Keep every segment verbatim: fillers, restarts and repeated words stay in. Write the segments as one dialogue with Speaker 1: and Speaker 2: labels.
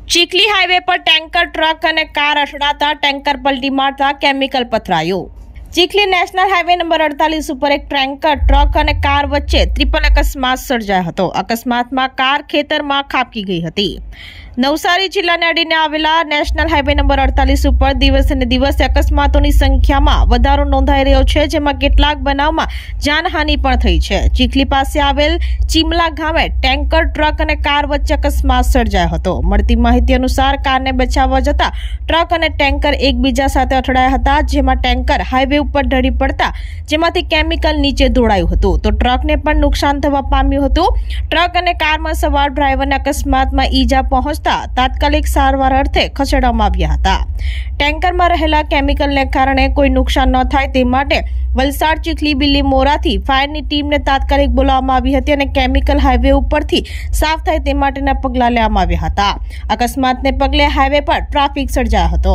Speaker 1: Chikhli highway પર tanker truck અને car અથડાતા ટેન્કર પલટી મારતા કેમિકલ પથરાયું। ચીખલી નેશનલ હાઈવે નંબર અડતાલીસ ઉપર એક ટેન્કર ટ્રક અને કાર વચ્ચે ત્રિપલ અકસ્માત સર્જાયો હતો। અકસ્માતમાં કાર ખેતરમાં ખાબકી ગઈ હતી। નવસારી જિલ્લાને અડીને આવેલા નેશનલ હાઈવે નંબર અડતાલીસ ઉપર દિવસે ને દિવસે અકસ્માતોની સંખ્યામાં વધારો નોંધાઈ રહ્યો છે, જેમાં કેટલાક બનાવમાં જાનહાનિ પણ થઈ છે। ચીખલી પાસે આવેલ ચીમલા ગામે ટેન્કર ટ્રક અને કાર વચ્ચે અકસ્માત સર્જાયો હતો। મળતી માહિતી અનુસાર કારને બચાવવા જતા ટ્રક અને ટેન્કર એકબીજા સાથે અથડાયા હતા, જેમાં ટેન્કર હાઈવે ઉપર ઢળી પડતા જેમાંથી કેમિકલ નીચે ઢોળાયું હતું, તો ટ્રકને પણ નુકસાન થવા પામ્યું હતું। ટ્રક અને કારમાં સવાર ડ્રાઈવરને અકસ્માતમાં ઈજા પહોંચતા તાત્કાલિક સારવાર અર્થે ખસેડવામાં આવ્યા હતા। ટેન્કરમાં રહેલા કેમિકલને કારણે કોઈ નુકસાન ન થાય તે માટે વલસાડ ચીખલી બિલ્લી મોરાથી ફાયરની ટીમને તાત્કાલિક બોલાવવામાં આવી હતી અને કેમિકલ હાઈવે ઉપરથી સાફ થાય તે માટેના પગલાં લેવામાં આવ્યા હતા। અકસ્માતને પગલે હાઈવે પર ટ્રાફિક સર્જાયો હતો।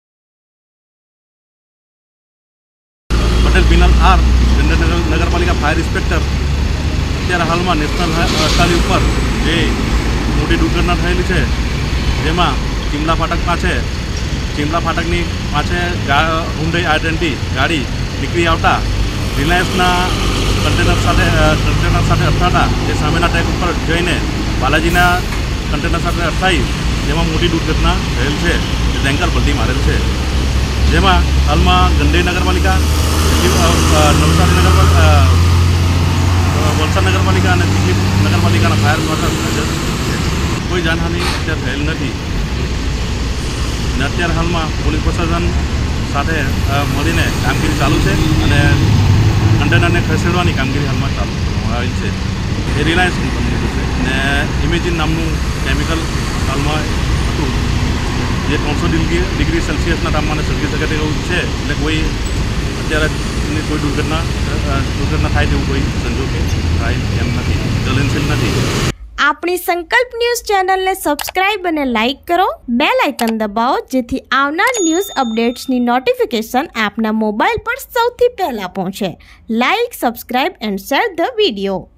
Speaker 2: પટેલ બિનલ આર નગરપાલિકા ફાયર ઇન્સ્પેક્ટર અત્યારે હાલમાં નેશનલ અડતાલીસ ઉપર જે મોટી દુર્ઘટના થયેલી છે, જેમાં ચીમલા ફાટક પાસે ચીમલા ફાટકની પાસે હુન્ડઈ આઈ ટ્વેન્ટી ગાડી નીકળી આવતા રિલાયન્સના કન્ટેનર સાથે કન્ટેનર સાથે અથડાતા તે સામેના ટ્રેક ઉપર જઈને બાલાજીના કન્ટેનર સાથે અથડાઈ જેમાં મોટી દુર્ઘટના થયેલ છે। ટેન્કર પલટી મારેલ છે, જેમાં હાલમાં ગંડઈ નગરપાલિકા, નવસારી નગરપાલિકા, વલસાડ નગરપાલિકા અને ચીખલી નગરપાલિકાના ફાયર હાજર છે। કોઈ જાનહાનિ અત્યારે થયેલ નથી અને અત્યારે હાલમાં પોલીસ પ્રશાસન સાથે મળીને કામગીરી ચાલુ છે અને કન્ટેનરને ખસેડવાની કામગીરી હાલમાં ચાલુ કરવામાં આવી છે। એ રિલાયન્સ કંપનીનું છે અને ઇમેજિન નામનું કેમિકલ હાલમાં હતું, જે ત્રણસો ડિગ્રી ડિગ્રી સેલ્સિયસના તાપમાને સળગી શકે તેવું છે, એટલે કોઈ અત્યારે કોઈ દુર્ઘટના દુર્ઘટના થાય તેવું કોઈ સંજોગ થાય એમ નથી, જ્વલનશીલ નથી।
Speaker 1: આપણી સંકલ્પ ન્યૂઝ ચેનલને સબસ્ક્રાઇબ અને લાઇક કરો, બેલ આઇકન દબાવો, જેથી આવનાર ન્યૂઝ અપડેટ્સની નોટિફિકેશન આપના મોબાઈલ પર સૌથી પહેલા પહોંચે। Like, subscribe and share the video.